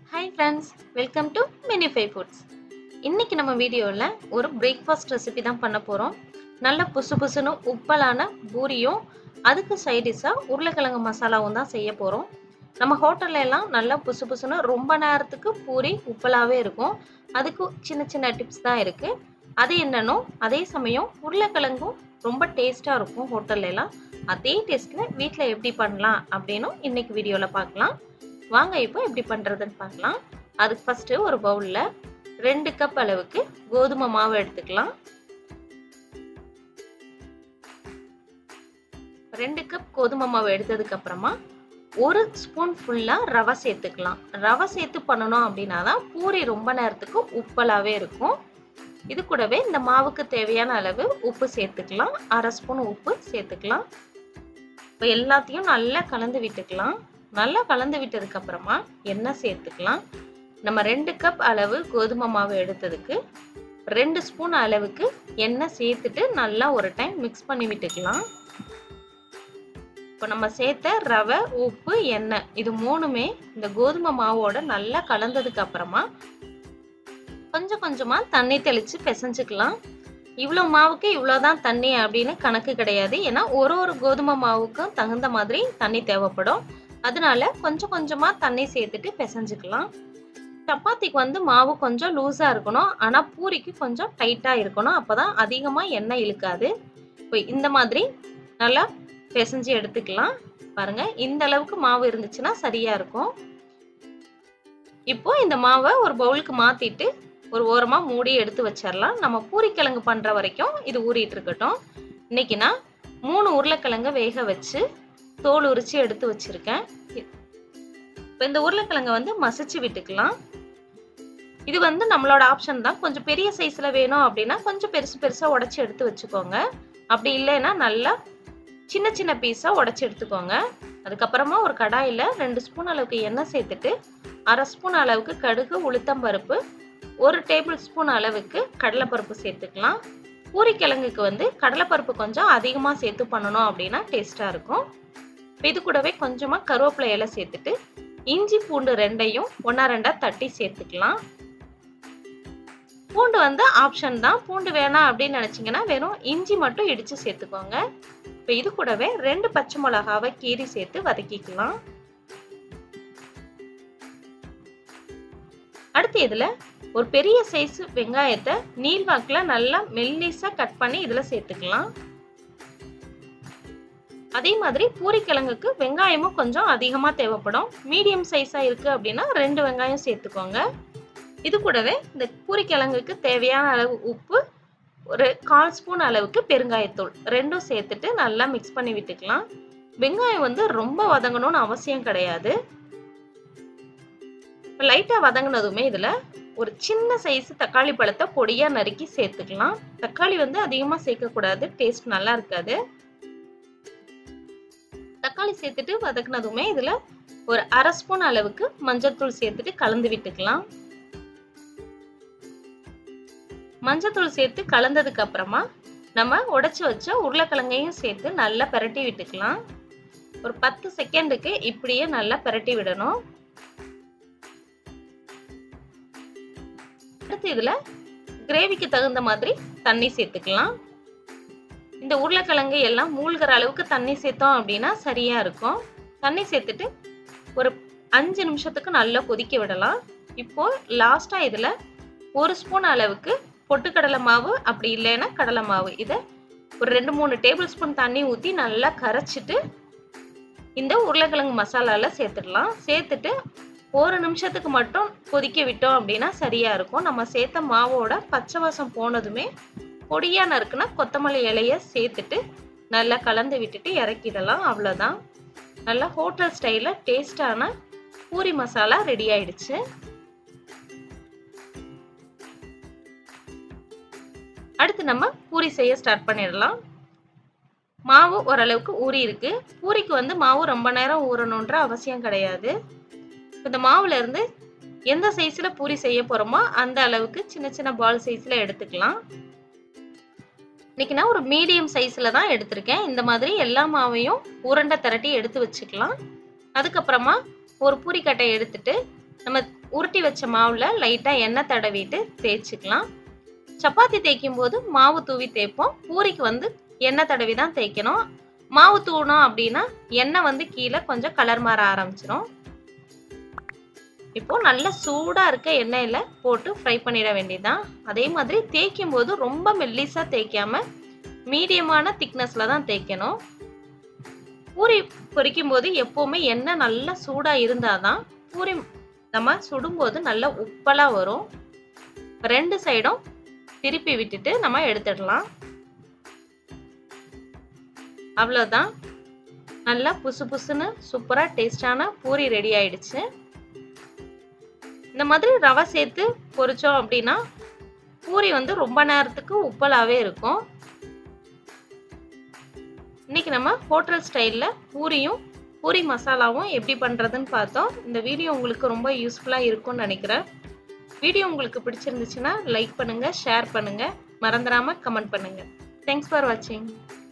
Hi friends, welcome to Minify Foods. இன்னைக்கு நம்ம வீடியோல ஒரு பிரேக்ஃபாஸ்ட் ரெசிபி தான் பண்ண போறோம். நல்ல புசுபுசுன்னு உப்பலான பூரியும் அதுக்கு சைட் டிஷ்ஷா உருளைக்கிழங்கு மசாலாவும் தான் செய்ய போறோம். நம்ம ஹோட்டல்ல எல்லாம் நல்ல புசுபுசுன்னு ரொம்ப நேரத்துக்கு பூரி உப்பலாவே இருக்கும். அதுக்கு சின்ன சின்ன டிப்ஸ் தான் இருக்கு. அது என்னன்னோ அதே சமயம் உருளைக்கிழங்கும் ரொம்ப டேஸ்டா இருக்கும் ஹோட்டல்ல எல்லாம். அதே டேஸ்ட்ல வீட்ல எப்படி பண்ணலாம் அப்படினு இன்னைக்கு வீடியோல பார்க்கலாம். வாங்க இப்போ எப்படி பண்றதுன்னு பார்க்கலாம். அதுக்கு ஃபர்ஸ்ட் ஒரு பவுல்ல 2 கப் அளவுக்கு கோதுமை மாவு எடுத்துக்கலாம். 2 கப் கோதுமை மாவு எடுத்ததுக்கு அப்புறமா 1 ஸ்பூன் ஃபுல்லா ரவை சேர்த்துக்கலாம். ரவை சேர்த்து பண்ணணும் அப்படின்னா தான் பூரி ரொம்ப நேரத்துக்கு உப்பலாவே இருக்கும். இது கூடவே இந்த மாவுக்கு தேவையான அளவு உப்பு சேர்த்துக்கலாம். 1/2 ஸ்பூன் உப்பு சேர்த்துக்கலாம். இப்போ எல்லாத்தையும் நல்லா கலந்து விட்டுக்கலாம். நல்லா கலந்து விட்டதுக்கு அப்புறமா எண்ணெய் சேர்த்துக்கலாம். நம்ம 2 கப் அளவு கோதுமை மாவு எடுத்ததுக்கு 2 ஸ்பூன் அளவுக்கு எண்ணெய் சேர்த்துட்டு நல்லா ஒரு டைம் மிக்ஸ் பண்ணி விட்டுக்கலாம். இப்போ நம்ம சேர்த்த ரவை, உப்பு, எண்ணெய் இது மூணுமே இந்த கோதுமை மாவோட நல்லா கலந்ததுக்கு அப்புறமா கொஞ்சம் கொஞ்சமா தண்ணி தெளிச்சு பிசைஞ்சுக்கலாம். இவ்வளோ மாவுக்கு இவ்வளோதான் தண்ணி அப்படின்னு கணக்கு கிடையாது. ஏன்னா ஒரு கோதுமை மாவுக்கும் தகுந்த மாதிரி தண்ணி தேவைப்படும். அதனால கொஞ்சம் கொஞ்சமா தண்ணி சேர்த்துட்டு பிசைஞ்சுக்கலாம். சப்பாத்திக்கு மாவு கொஞ்சம் லூஸா இருக்கணும். ஆனா பூரிக்கு கொஞ்சம் டைட்டா இருக்கணும். அப்பதான் அதிகமா எண்ணெய் இழுக்காது. இப்போ இந்த மாதிரி நல்லா பிசைஞ்சு எடுத்துக்கலாம். பாருங்க, இந்த அளவுக்கு மாவு இருந்துச்சுன்னா சரியா இருக்கும். இப்போ இந்த மாவை ஒரு பவுலுக்கு மாத்திட்டு ஒரு ஓரமா மூடி எடுத்து வச்சிடலாம். நம்ம பூரிக்கிழங்கு பண்ற வரைக்கும் இது ஊறிட்டு இருக்கட்டும். இன்னைக்கு நான் 3 உருளைக்கிழங்க வேக வச்சு தோல் உரிச்சு எடுத்து வச்சிருக்கேன். இப்போ இந்த உருளைக்கிழங்க மசிச்சு விட்டுக்கலாம். இது நம்மளோட ஆப்ஷன் தான். கொஞ்சம் பெரிய சைஸ்ல வேணும் அப்படின்னா கொஞ்சம் பெருசு பெருசா உடைச்சு எடுத்து வச்சுக்கோங்க. அப்படி இல்லைன்னா நல்லா சின்ன சின்ன பீஸா உடைச்சு எடுத்துக்கோங்க. அதுக்கப்புறமா ஒரு கடாயில 2 ஸ்பூன் அளவுக்கு எண்ணெய் சேர்த்துட்டு 1/2 ஸ்பூன் அளவுக்கு கடுகு, உளுத்தம் பருப்பு, 1 டேபிள் ஸ்பூன் அளவுக்கு கடலைப்பருப்பு சேர்த்துக்கலாம். பூரிக்கிழங்குக்கு கடலைப்பருப்பு கொஞ்சம் அதிகமா சேர்த்து பண்ணணும் அப்படின்னா டேஸ்டா இருக்கும். இது கூடவே கொஞ்சமா கருவேப்பிலை இலை சேர்த்துட்டு இஞ்சி பூண்டு 2ஐயும் 1/2 தட்டி சேர்த்துக்கலாம். பூண்டு ஆப்ஷன் தான். பூண்டு வேணாம் அப்படின்னு நினைச்சீங்கன்னா வெறும் இஞ்சி மட்டும் இடிச்சு சேர்த்துக்கோங்க. இப்போ இது கூடவே 2 பச்சை மிளகாவை கீறி சேர்த்து வதக்கிக்கலாம். அடுத்து இதுல ஒரு பெரிய சைஸ் வெங்காயத்தை நீள்வாக்குல நல்லா மெல்லிசா கட் பண்ணி இதுல சேர்த்துக்கலாம். அதே மாதிரி பூரிக்கிழங்குக்கு வெங்காயமும் கொஞ்சம் அதிகமா தேவைப்படும். மீடியம் சைஸா இருக்கு அப்படின்னா 2 வெங்காயம் சேர்த்துக்கோங்க. இது கூடவே இந்த பூரிக்கிழங்குக்கு தேவையான அளவு உப்பு, ஒரு 1/4 ஸ்பூன் அளவுக்கு பெருங்காயத்தூள் ரெண்டும் சேர்த்துட்டு நல்லா மிக்ஸ் பண்ணி விட்டுக்கலாம். வெங்காயம் ரொம்ப வதங்கணும்னு அவசியம் கிடையாது. லைட்டா வதங்கினதுமே இதுல ஒரு சின்ன சைஸ் தக்காளி பழத்தை பொடியா நறுக்கி சேர்த்துக்கலாம். தக்காளி அதிகமா சேர்க்க கூடாது, டேஸ்ட் நல்லா இருக்காது. தக்காளி சேர்த்துட்டு வதக்குனதுமே இதுல ஒரு 1/2 ஸ்பூன் அளவுக்கு மஞ்சள்தூள் சேர்த்துட்டு கலந்து விட்டுக்கலாம். மஞ்சள்தூள் சேர்த்து கலந்ததுக்கு அப்புறமா நம்ம உடைச்சு வச்ச உருளைக்கிழங்கையும் சேர்த்து நல்லா பிரட்டி விட்டுக்கலாம். ஒரு 10 செகண்டுக்கு இப்படியே நல்லா பிரட்டி விடணும். அடுத்து இதுல கிரேவிக்கு தகுந்த மாதிரி தண்ணி சேர்த்துக்கலாம். இந்த உருளைக்கிழங்கு எல்லாம் மூழ்கிற அளவுக்கு தண்ணி சேர்த்தோம் அப்படின்னா சரியா இருக்கும். தண்ணி சேர்த்துட்டு ஒரு 5 நிமிஷத்துக்கு நல்லா கொதிக்க விடலாம். இப்போ லாஸ்டா இதுல 1 ஸ்பூன் அளவுக்கு பொட்டுக்கடலை மாவு, அப்படி இல்லைன்னா கடலை மாவு, இதை ஒரு 2-3 டேபிள் ஸ்பூன் தண்ணி ஊற்றி நல்லா கரைச்சிட்டு இந்த உருளைக்கிழங்கு மசாலால சேர்த்துடலாம். சேர்த்துட்டு 1 நிமிஷத்துக்கு மட்டும் கொதிக்க விட்டோம் அப்படின்னா சரியா இருக்கும். நம்ம சேர்த்த மாவோட பச்சை வாசம் போனதுமே பொடியா நறுக்குனா கொத்தமல்லி இலைய சேர்த்துட்டு நல்லா கலந்து விட்டுட்டு இறக்கிடலாம். அவ்வளோதான். நல்லா ஹோட்டல் ஸ்டைல டேஸ்டான பூரி மசாலா ரெடி ஆயிடுச்சு. அடுத்து நம்ம பூரி செய்ய ஸ்டார்ட் பண்ணிடலாம். மாவு ஓரளவுக்கு ஊறி இருக்கு. பூரிக்கு மாவு ரொம்ப நேரம் ஊறணுன்ற அவசியம் கிடையாது. இந்த மாவுல இருந்து எந்த சைஸ்ல பூரி செய்ய போறோமோ அந்த அளவுக்கு சின்ன சின்ன பால் சைஸ்ல எடுத்துக்கலாம். இன்னைக்கு நான் ஒரு மீடியம் சைஸ்ல தான் எடுத்திருக்கேன். இந்த மாதிரி எல்லா மாவையும் உருண்டை திரட்டி எடுத்து வச்சுக்கலாம். அதுக்கப்புறமா ஒரு பூரிக்கட்டை எடுத்துட்டு நம்ம உருட்டி வச்ச மாவுல லைட்டா எண்ணெய் தடவிட்டு தேய்ச்சிக்கலாம். சப்பாத்தி தேய்க்கும் போது மாவு தூவி தேய்ப்போம். பூரிக்கு வந்து எண்ணெய் தடவி தான் தேய்க்கணும். மாவு தூவணும் அப்படின்னா எண்ணெய் வந்து கீழே கொஞ்சம் கலர் மாற ஆரம்பிச்சிடும். இப்போ நல்ல சூடா இருக்க எண்ணெயில போட்டு ஃப்ரை பண்ணிட வேண்டியதுதான். அதே மாதிரி தேய்க்கும் போது ரொம்ப மெல்லிசா தேய்க்காம மீடியமான திக்னஸ்ல தான் தேய்க்கணும். பூரி பொரிக்கும் போது எப்பவுமே எண்ணெய் நல்லா சூடா இருந்தாதான் பூரி நம்ம சுடும்போது நல்லா உப்பலா வரும். 2 சைடும் திருப்பி விட்டுட்டு நம்ம எடுத்துடலாம். அவ்வளவுதான். நல்லா புசு புசுன்னு சூப்பரா டேஸ்டான பூரி ரெடி ஆயிடுச்சு. இந்த மாதிரி ரவை சேர்த்து பொரிச்சோம் அப்படின்னா பூரி வந்து ரொம்ப நேரத்துக்கு உப்பலாவே இருக்கும். இன்னைக்கு நம்ம ஹோட்டல் ஸ்டைல்ல பூரியும் பூரி மசாலாவும் எப்படி பண்றதுன்னு பார்த்தோம். இந்த வீடியோ உங்களுக்கு ரொம்ப யூஸ்ஃபுல்லா இருக்கும்னு நினைக்கிறேன். வீடியோ உங்களுக்கு பிடிச்சிருந்துச்சுன்னா லைக் பண்ணுங்க, ஷேர் பண்ணுங்க, மறந்துடாம கமெண்ட் பண்ணுங்க. தேங்க்ஸ் ஃபார் வாட்சிங்.